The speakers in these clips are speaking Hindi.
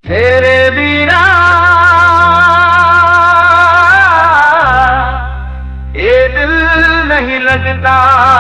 तेरे बिना ये दिल नहीं लगता,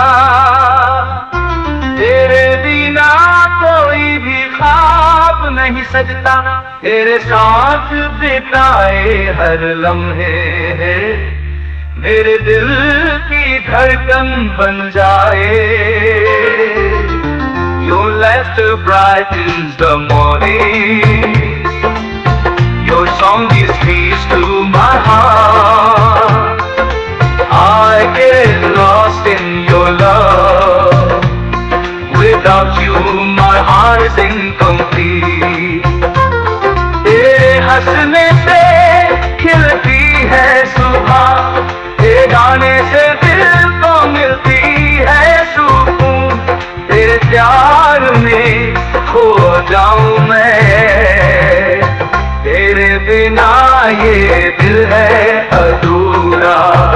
तेरे बिना कोई भी ख्वाब नहीं सजता, तेरे साथ बिताए हर लम्हे मेरे दिल की धड़कन बन जाए। Your laughter brightens the morning, your song is peace to my heart. I get lost in your love, without you my heart is incomplete. तेरे हंसने से खिलती है सुबह, तेरे गाने से दिल को मिलती है सुकून, तेरे प्यार में खो जाऊं मैं, तेरे बिना ये दिल है अधूरा।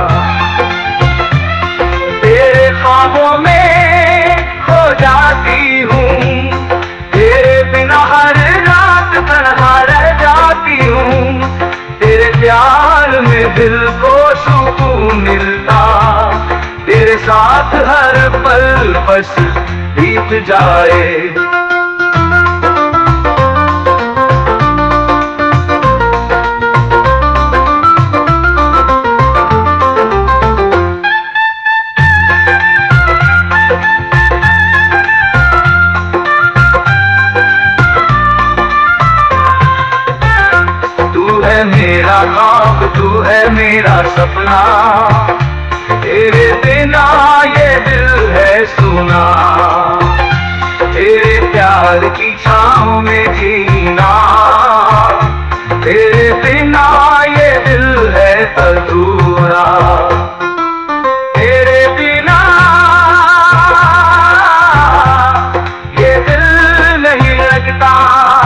तेरे ख्वाबों में खो जाती हूँ, तेरे बिना हर रात तन्हा रह जाती हूँ, तेरे प्यार में दिल को सुकून मिलता, तेरे साथ हर पल बस बीत जाए। तू है मेरा ख्वाब, तू है मेरा सपना, तेरे बिना ये दिल है सुना, तेरे प्यार की छाँव में जीना, तेरे बिना ये दिल है अधूरा। तेरे बिना ये दिल नहीं लगता,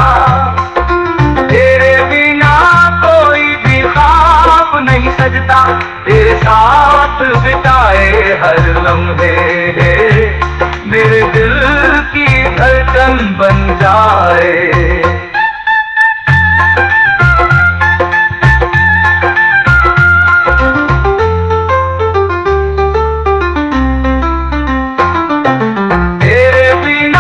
तेरे बिना कोई भी ख्वाब नहीं सजता, तेरे साथ बिताए हर लम्हे मेरे दिल की धड़कन बन जाए। तेरे बिना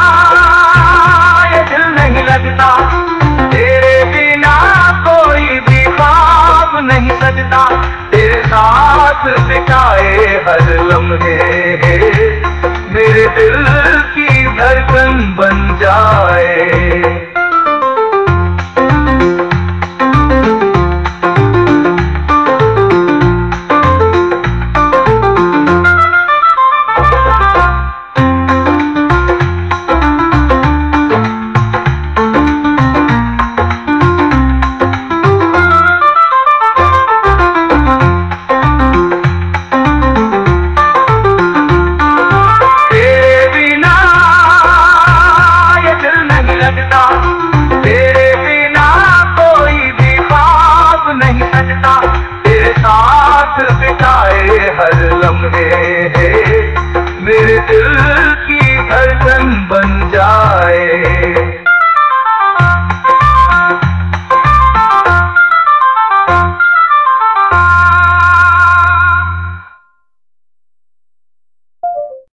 ये दिल नहीं लगता, तेरे बिना कोई भी ख्वाब नहीं सजता, तेरे साथ बिताए हर लम्हे मेरे दिल की धड़कन बन जाए।